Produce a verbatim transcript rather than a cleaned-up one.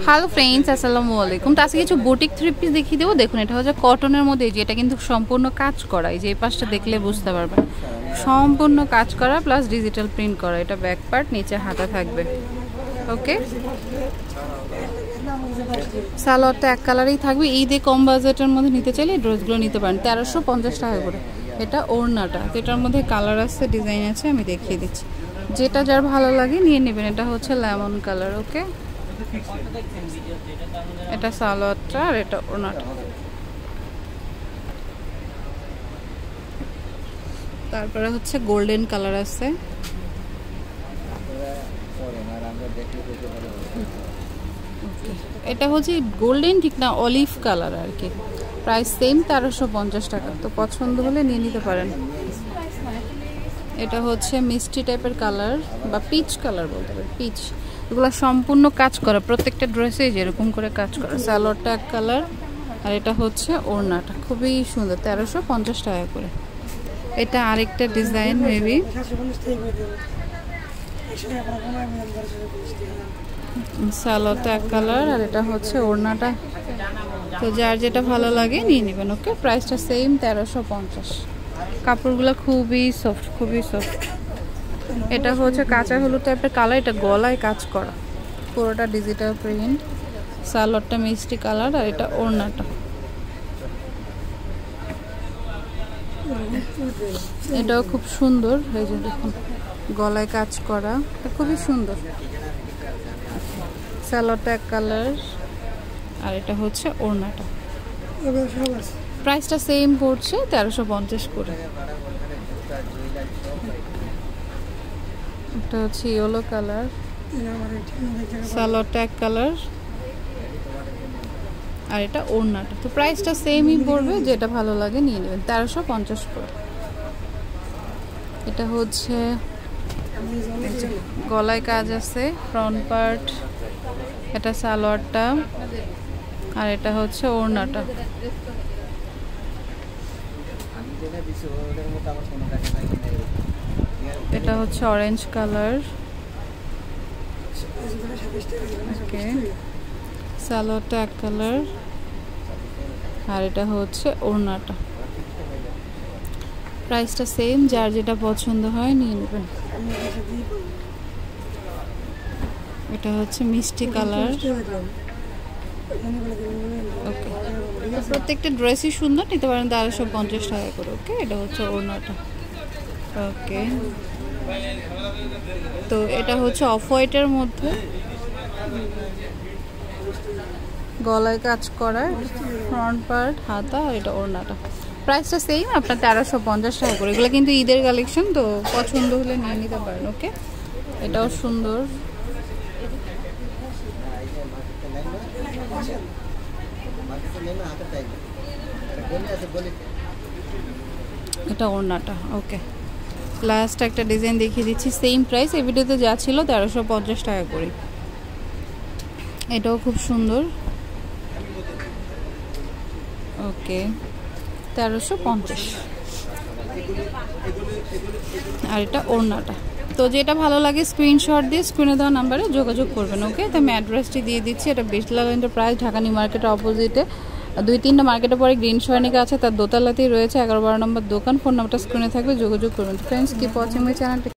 Hello friends, আসসালামু আলাইকুম। তো আজকে কিছু বুটিক থ্রি পিস দেখিয়ে দেবো। দেখুন, এটা হচ্ছে কটনের মধ্যে, যে এটা কিন্তু সম্পূর্ণ কাজ করা। এই যে এই পাশটা দেখলে বুঝতে পারবেন, সম্পূর্ণ কাজ করা প্লাস ডিজিটাল প্রিন্ট করা। এটা ব্যাক পার্ট, নিচে হাতা থাকবে। ওকে, সালোয়ারটা এক কালারেই থাকবে। ঈদে কম বাজেটের মধ্যে নিতে চাইলে এই ড্রেসগুলো নিতে পারেন, তেরোশো পঞ্চাশ টাকা করে। এটা ওড়নাটা, তো এটার মধ্যে কালার আছে, ডিজাইন আছে, আমি দেখিয়ে দিচ্ছি। যেটা যার ভালো লাগে নিয়ে নেবেন। এটা হচ্ছে লেমন কালার। ওকে, এটা সালোয়ারটা আর এটা ওড়নাটা। তারপরে হচ্ছে গোল্ডেন কালার আছে, এটা হচ্ছে গোল্ডেন ঠিক না, অলিভ কালার আর কি। প্রাইস সেম, তেরোশো পঞ্চাশ টাকা। তো পছন্দ হলে নিয়ে নিতে পারেন। এটা হচ্ছে মিষ্টি টাইপের কালার বা পিচ কালার বলতে পারেন, পিচ। এগুলো সম্পূর্ণ কাজ করা, প্রত্যেকটা ড্রেসে যেরকম করে কাজ করা। সালোয়ারটা এক কালার আর এটা হচ্ছে ওড়নাটা, খুবই সুন্দর, তেরোশো পঞ্চাশ টাকা করে। এটা আরেকটা ডিজাইন মেবি। সালোয়ারটা এক কালার আর এটা হচ্ছে ওড়নাটা। তো যার যেটা ভালো লাগে নিয়ে নেবেন। ওকে, প্রাইসটা সেম, তেরোশো পঞ্চাশ। কাপড়গুলো খুবই সফট, খুবই সফট। এটা হচ্ছে কাঁচা হলুদ টাইপের কালার, এটা গলায় কাজ করা, পুরোটা ডিজিটাল প্রিন্ট। সালোয়ারটা মিষ্টি কালার আর এটা ওড়নাটা। এটাও খুব সুন্দর, এই যে দেখুন গলায় কাজ করা, এটা খুবই সুন্দর। সালোয়ারটা এক কালার আর এটা হচ্ছে ওড়নাটা। প্রাইসটা সেম পড়ছে, তেরোশো পঞ্চাশ করে। এটা হচ্ছে ইয়েলো কালার, সালোয়ারটা এক কালার আর এটা ওড়নাটা। তো প্রাইসটা সেমই পড়বে, যেটা ভালো লাগে নিয়ে নেবেন, তেরোশো পঞ্চাশ করে। এটা হচ্ছে গলায় কাজ আছে, ফ্রন্ট পার্ট। এটা সালোয়ারটা আর এটা হচ্ছে ওড়নাটা। এটা হচ্ছে অরেঞ্জ কালার। ওকে, সালোয়ারটা এক কালার আর এটা হচ্ছে ওড়নাটা। প্রাইসটা সেম, যার যেটা পছন্দ হয় নিয়ে নেবেন। এটা হচ্ছে মিষ্টি কালার। ওকে, প্রত্যেকটা ড্রেসই সুন্দর, নিতে পারেন তেরোশো পঞ্চাশ টাকা করে। ওকে, এটা হচ্ছে ওড়নাটা। ওকে, তো এটা হচ্ছে অফ হোয়াইটের মধ্যে, গলায় কাজ করা, ফ্রন্ট পার্ট, হাতা আর এটা ওড়নাটা। প্রাইসটা সেম, আপনার তেরোশো পঞ্চাশ টাকা করে। এগুলো কিন্তু ঈদের কালেকশন, তো পছন্দ হলে নিয়ে নিতে পারেন। ওকে, এটাও সুন্দর। এটা ওড়নাটা। ওকে, লাস্ট একটা ডিজাইন দেখিয়ে দিচ্ছি, সেম প্রাইস। এই ভিডিওতে যা ছিল তেরোশো পঞ্চাশ টাকা করে। এটাও খুব সুন্দর। ওকে, তেরোশো পঞ্চাশ আর এটা ওড়নাটা। তো যেটা ভালো লাগে স্ক্রিনশট দিয়ে স্ক্রিনে দেওয়া নাম্বারে যোগাযোগ করবেন। ওকে, তো আমি অ্যাড্রেসটি দিয়ে দিচ্ছি। এটা বিশলাল এন্টারপ্রাইজ, ঢাকা নিউ মার্কেটের অপোজিটে, দুই তিনটা মার্কেটের পরে গ্রিন সয়নিকা আছে, তার দোতলাতেই রয়েছে এগারো বারো নম্বর দোকান। ফোন নাম্বারটা স্ক্রিনে থাকবে, যোগাযোগ করবেন। Friends, keep watching my channel.